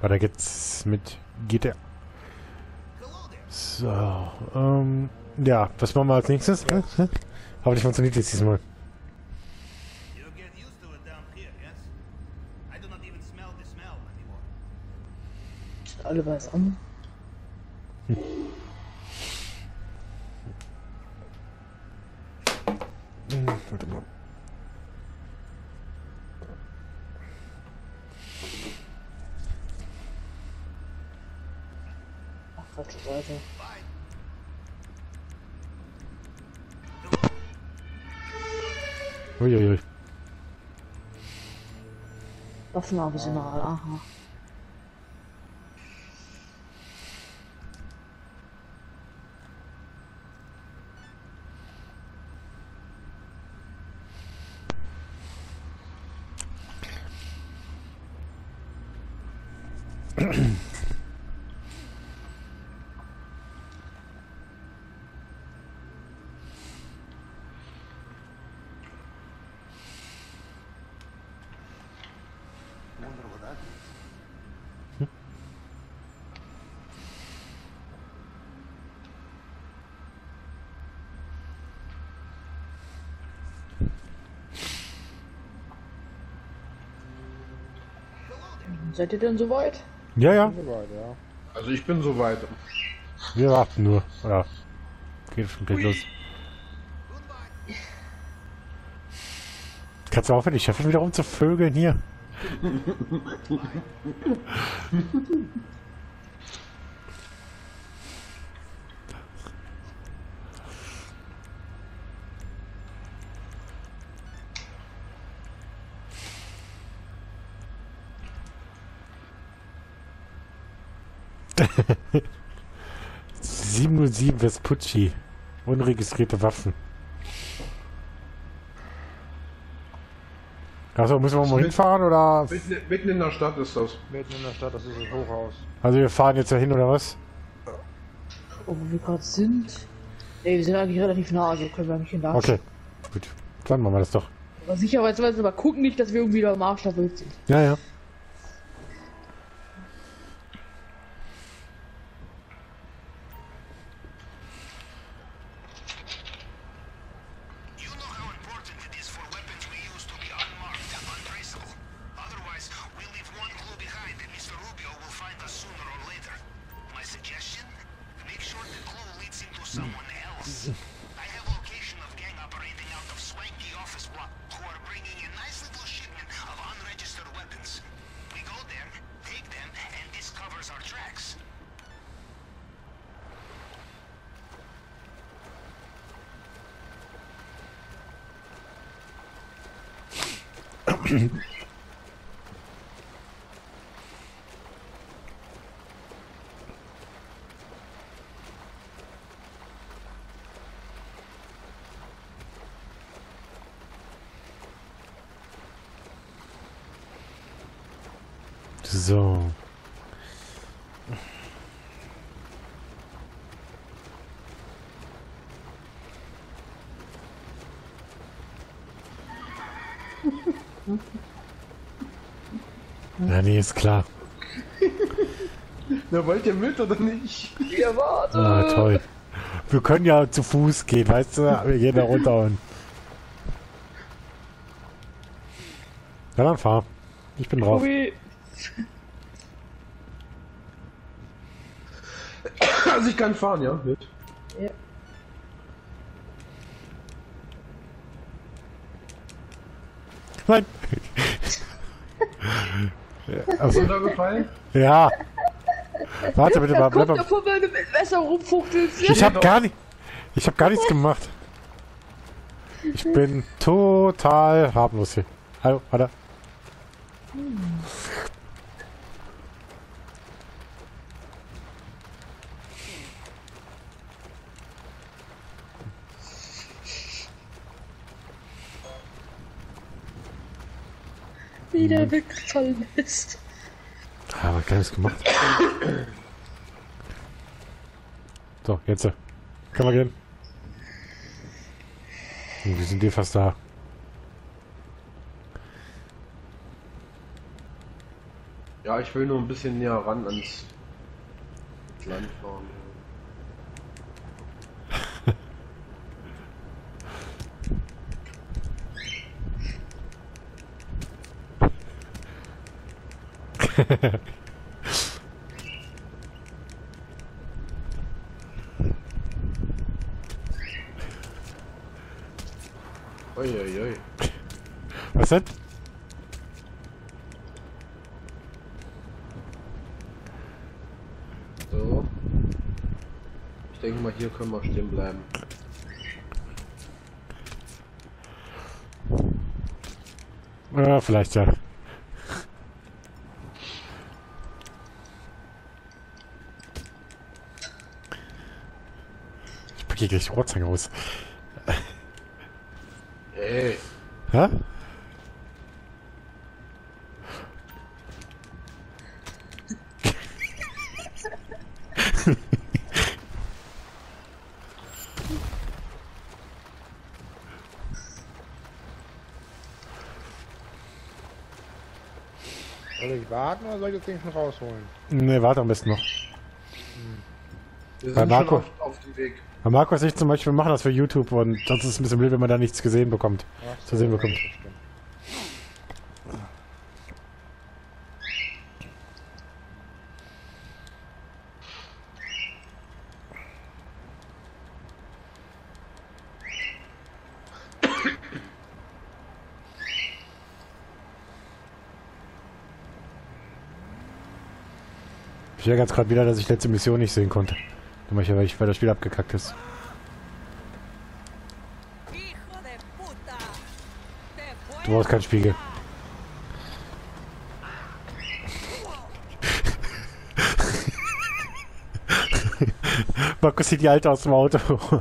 Weiter geht's mit GTA. So, ja, was machen wir als nächstes? Aber nicht funktioniert jetzt diesmal. Alle weiß an. Warte mal. Ach, falsche Seite. Uiuiui. Waffenarsenal, aha. Seid ihr denn soweit? Ja, ja. Soweit, ja. Also ich bin soweit. Wir warten nur. Oder geht schon gleich los. Kannst du aufhören, die Chefin wieder rumzuvögeln hier? (707) Vespucci. Unregistrierte Waffen. Achso, müssen wir mal hinfahren oder? Mitten in der Stadt ist das. Mitten in der Stadt, das ist das Hochhaus. Also wir fahren jetzt dahin oder was? Oh, wo wir gerade sind. Ey, wir sind eigentlich relativ nah, also können wir nicht hinlassen. Okay, gut. Dann machen wir das doch. Aber sicherheitsweise mal gucken nicht, dass wir irgendwie da im Arsch der Welt sind. Ja, ja. Someone else. I have location of gang operating out of swanky office block who are bringing a nice little shipment of unregistered weapons. We go there, take them, and this covers our tracks. So. Ja, nee, ist klar. Na, wollt ihr mit oder nicht? Ja, warte! Ah, toll. Wir können ja zu Fuß gehen, weißt du? Wir gehen da runter und... Ja, dann fahr. Ich bin drauf. Tobi. Also ich kann fahren, ja? Mit. Ja. Nein. Hast du da gefallen? Ja. Warte bitte mal. Bleib Kommt mal. davon, wenn du mit Messer rumfuchtelst. Ich hab gar nichts gemacht. Ich bin total harmlos hier. Hallo, warte. Wie der weggefallen ist. Aber Kleines gemacht. So, jetzt. Können wir gehen. Wir sind hier fast da. Ja, ich will nur ein bisschen näher ran ans Land fahren. Uiuiui. Was denn? So. Ich denke mal, hier können wir stehen bleiben. Ja, vielleicht ja. Ich packe hier gleich Rohrzange aus. Ey. Hä? Soll ich warten oder soll ich das Ding schon rausholen? Ne, warte am besten noch. Wir Bei sind Marco. schon auf dem Weg. Bei Marco und ich zum Beispiel machen das für YouTube und sonst ist es ein bisschen blöd, wenn man da nichts gesehen bekommt. Ach Zu sehen bekommt. das stimmt. Ich ärgere jetzt gerade wieder, dass ich letzte Mission nicht sehen konnte. Weil das Spiel abgekackt ist. Du brauchst keinen Spiegel. Markus sieht die Alte aus dem Auto.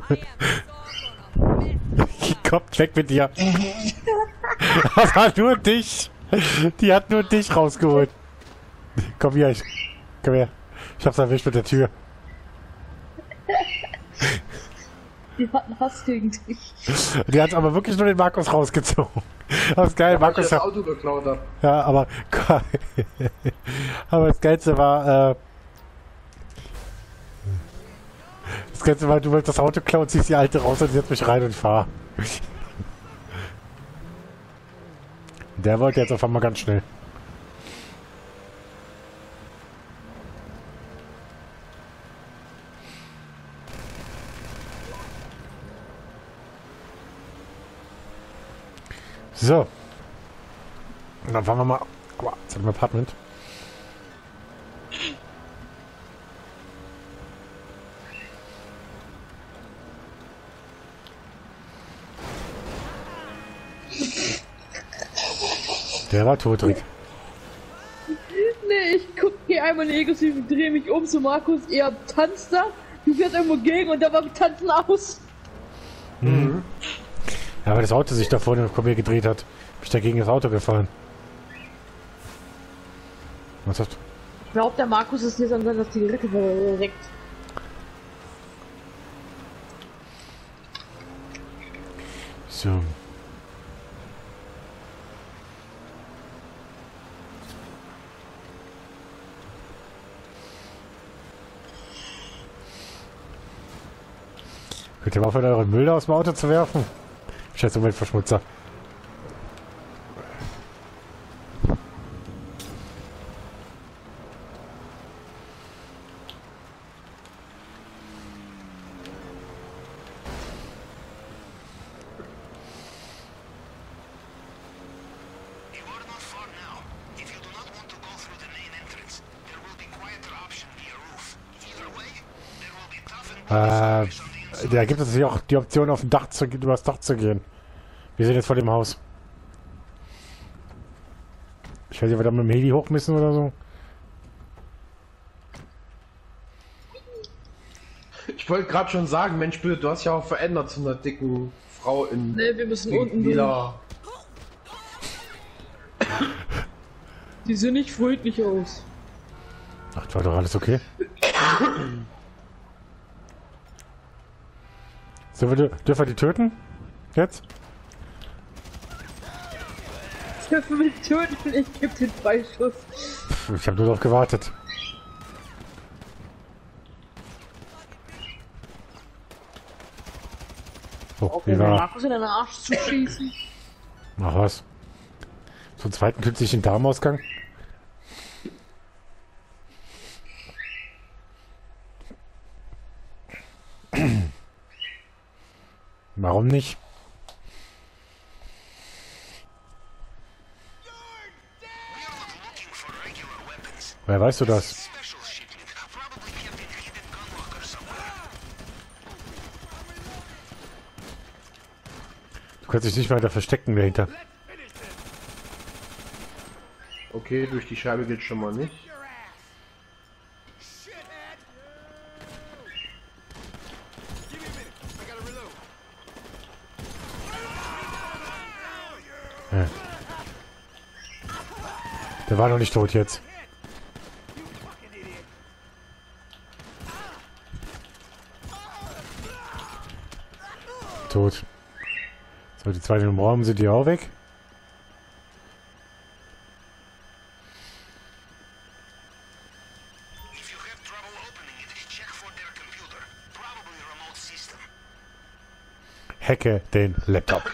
Kommt weg mit dir. Aber nur dich. Die hat nur dich rausgeholt. Komm her, komm her. Ich hab's erwischt mit der Tür. Die hat einen Hass gegen dich. Die hat aber wirklich nur den Markus rausgezogen. Das ist geil, Weil ich Markus das hat. Auto geklaut habe. Ja, aber. Aber das Geilste war, das Geilste war, du willst das Auto klauen, ziehst die Alte raus und setzt mich rein und fahr. Der wollte jetzt auf einmal ganz schnell. So. Und dann fahren wir mal. Aua, zu dem Apartment. Der war tot, Rick. Nee, ich geh einmal negativ, dreh mich um zu Markus, er tanzt da, du fährst irgendwo gegen und da war Tanzen aus. Mhm. Ja, weil das Auto sich da vorne vor mir gedreht hat. Bin ich da gegen das Auto gefahren. Was hast du? Ich glaube, der Markus ist jetzt an seiner Zigarette verreckt. So. Könnt ihr mal aufhören, euren Müll da aus dem Auto zu werfen? Scheiß Umweltverschmutzer. You are not far now. If you do not want to go through the main entrance, there will be quieter option via roof. Either way, there will be tough and on the inside. Da gibt es natürlich auch die Option, auf dem Dach zu, über das Dach zu gehen. Wir sind jetzt vor dem Haus. Ich weiß nicht, ob wir da mit dem Heli hoch müssen oder so. Ich wollte gerade schon sagen, Mensch, Bill, du hast ja auch verändert zu einer dicken Frau in Ne, wir müssen unten lila. Die sehen nicht fröhlich aus. Ach, war doch alles okay. So, dürfen wir die töten? Jetzt? dürfen mich töten, ich geb den Freischuss. Ich habe nur darauf gewartet. Oh, Auch wie wenn der war? Markus in den Arsch zu schießen. Ach was. So einen zweiten künstlichen Darmausgang? Warum nicht? Woher weißt du das? Du kannst dich nicht weiter verstecken dahinter. Okay, durch die Scheibe geht schon mal nicht. Ja. Der war noch nicht tot jetzt. Tot. So, die zwei im Raum sind die auch weg. If you have trouble opening it, check for their computer. Probably remote system. Hacke den Laptop.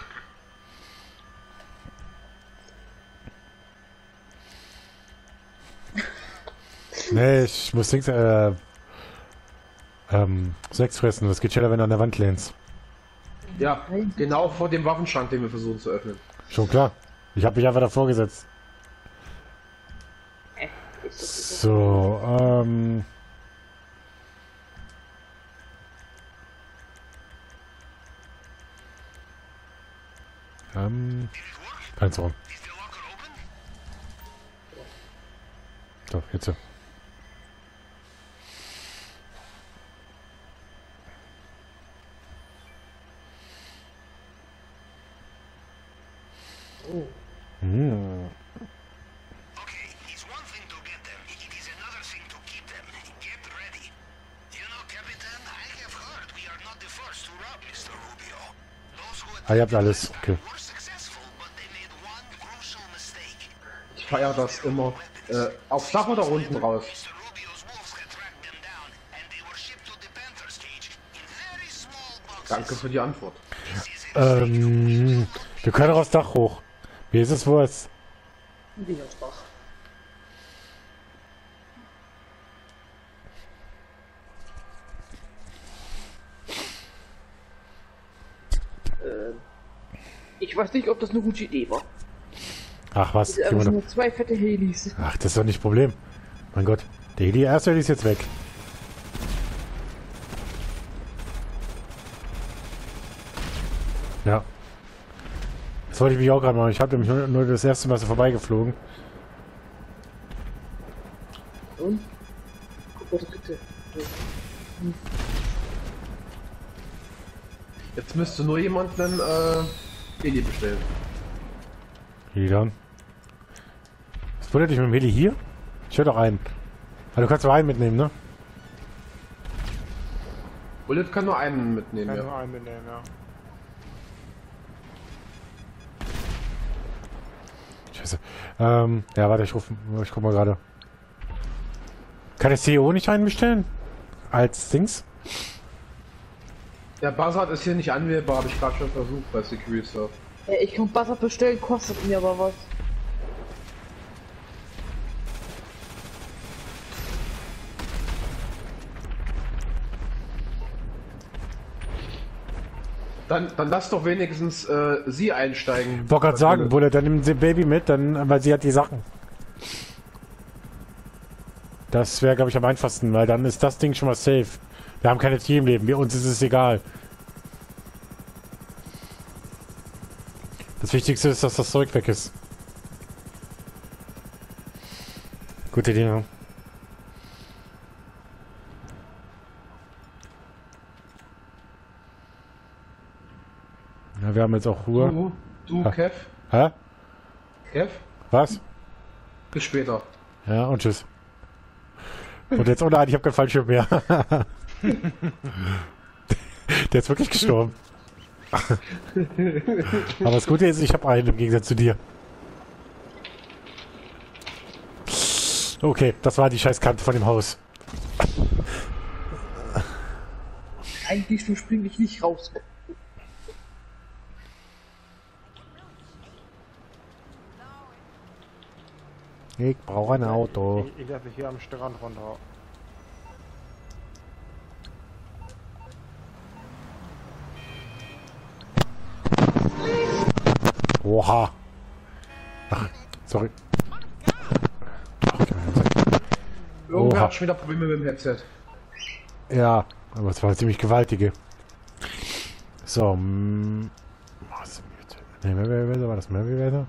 Nee, ich muss nichts, Sex fressen. Das geht schneller, wenn du an der Wand lehnst. Ja, genau vor dem Waffenschrank, den wir versuchen zu öffnen. Schon klar. Ich habe mich einfach davor gesetzt. So, kein Zorn. Is the locker open? So, jetzt so. Okay, it's one thing to get them. It is another thing to keep them. Get ready. You know, Capitan, I have heard we are not the first to rob Mr. Rubio. Those who Ah, ihr habt alles. Okay. were successful, but they made one crucial mistake. Ich feiere das immer. Aufs Dach oder unten raus? Mr. Rubio's wolves had tracked them down, and they were shipped to the Panther's cage in very small boxes. Danke für die Antwort. Wir können auch aufs Dach hoch. Wie ist es Wurst? Widersbach. Ich weiß nicht, ob das eine gute Idee war. Ach was? Es sind einfach nur zwei fette Helis. Ach, das ist doch nicht Problem. Mein Gott. Der erste Heli ist jetzt weg. Ja. Das wollte ich mich auch gerade machen. Ich habe nämlich nur das erste Mal so vorbeigeflogen. Und? Guck mal, das bitte. Jetzt müsste nur jemand einen Heli bestellen. Heli dann. Was wundert dich mit dem Heli hier? Ich höre doch einen. Aber du kannst nur einen mitnehmen, ne? Bullet kann nur einen mitnehmen, Kann ja. nur einen mitnehmen, ja. Scheiße. Ja, warte, ich guck mal gerade. Kann der CEO nicht einen bestellen? Als Dings? Der Buzzard ist hier nicht anwählbar, habe ich gerade schon versucht bei Security Surf. Ja, ich kann Wasser bestellen, kostet mir aber was. Dann lass doch wenigstens sie einsteigen. Ich wollte gerade sagen, Bulle, dann nimm sie Baby mit, dann, weil sie hat die Sachen. Das wäre, glaube ich, am einfachsten, weil dann ist das Ding schon mal safe. Wir haben keine Teamleben, uns ist es egal. Das Wichtigste ist, dass das Zeug weg ist. Gute Idee, ne? Ja, wir haben jetzt auch Ruhe. Du Ah. Kev? Hä? Kev? Was? Bis später. Ja, und tschüss. Und jetzt, oh nein, ich habe keinen Fallschirm mehr. Der ist wirklich gestorben. Aber das Gute ist, ich habe einen im Gegensatz zu dir. Okay, das war die Scheißkante von dem Haus. Eigentlich so spring ich nicht raus. Ich brauche ein Auto. Ich lasse mich hier am Strand runter. Oha. Ach, sorry. Irgendwer Oha. hat schon wieder Probleme mit dem Headset. Ja, aber es war ziemlich gewaltige. So, was ne, Merriweather, war das Merriweather?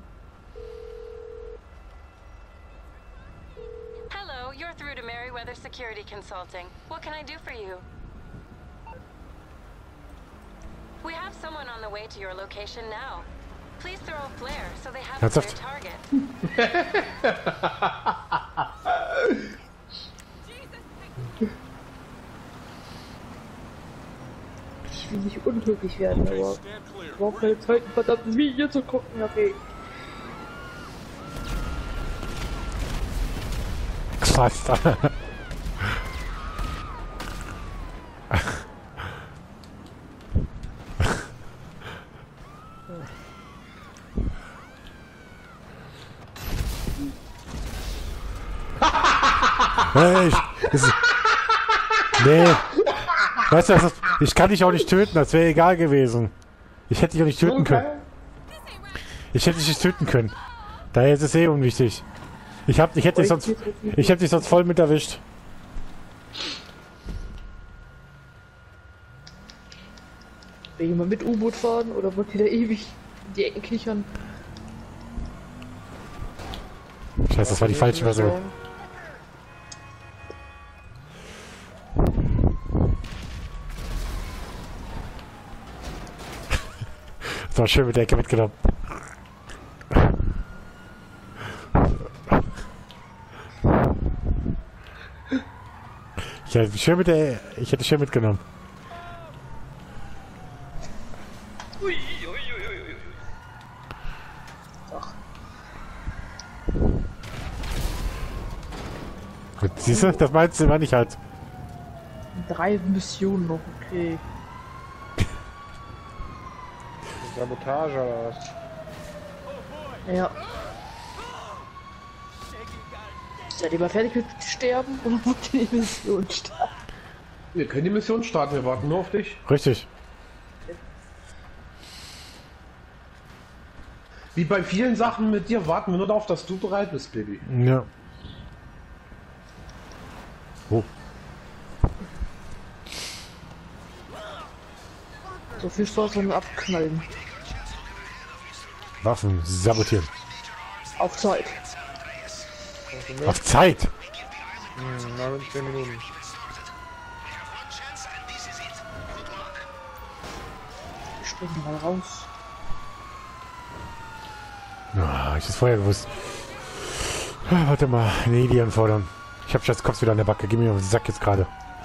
Hello, you're through to Merriweather Security Consulting. What can I do for you? We have someone on the way to your location now. Please throw a flare so they have a clear Ernsthaft? target. Ich will nicht unglücklich werden, aber ich brauche keine Zeit, ein verdammtes Video zu gucken, okay. Fast. Hey, nee. Weißt du, ich kann dich auch nicht töten, das wäre egal gewesen. Ich hätte dich auch nicht töten können. Ich hätte dich nicht töten können. Daher ist es eh unwichtig. Ich hätte dich sonst voll mit erwischt. Will jemand mit U-Boot fahren oder wird wieder ewig in die Ecken kichern? Scheiße, das war die falsche Version. Das war schön mit der Ecke mitgenommen. Ich hätte schön mitgenommen. Gut, siehst du, das meinst du, meine ich halt. 3 Missionen noch, okay. Sabotage oder was? Ja. Seid ihr mal fertig mit Sterben oder wollt ihr die Mission starten? Wir können die Mission starten, wir warten nur auf dich. Richtig. Wie bei vielen Sachen mit dir warten wir nur darauf, dass du bereit bist, Baby. Ja. Oh. So viel Spaß beim Abknallen. Waffen sabotieren. Auf Zeit. Auf Zeit! 19 Minuten. Wir springen mal raus. Ah, ich hab's vorher gewusst. Ah, warte mal, nee, die anfordern. Ich hab jetzt Kopf wieder an der Backe, gib mir auf den Sack jetzt gerade.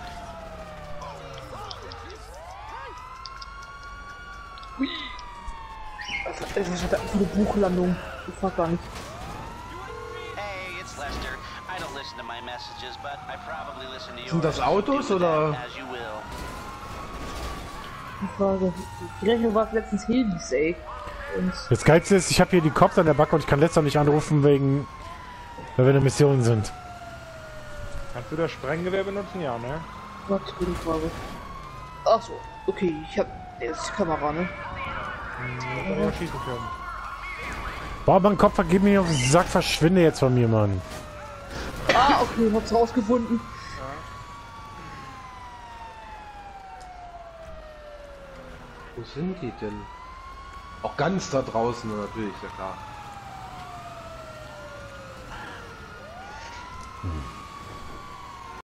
Das hat einfach eine Buchlandung. Ich frag gar nicht. Hey, it's Lester. I don't listen to my messages, but I probably listen to yours. Sind das Autos Do with oder? that as you will. Die Frage. Die Rechnung war letztens Helis, ey. Und Das Geilste ist, ich habe hier die Cops an der Backe und ich kann letzter nicht anrufen, weil wir eine Mission sind. Kannst du das Sprenggewehr benutzen? Ja, ne? was gute Frage. Ach so, okay, ich hab jetzt die Kamera, ne? Hätte aber schießen können. Boah, mein Kopf, gib mir auf den Sack, verschwinde jetzt von mir, Mann. Ah, okay, hab's rausgefunden. Wo sind die denn? Auch ganz da draußen natürlich, ja klar.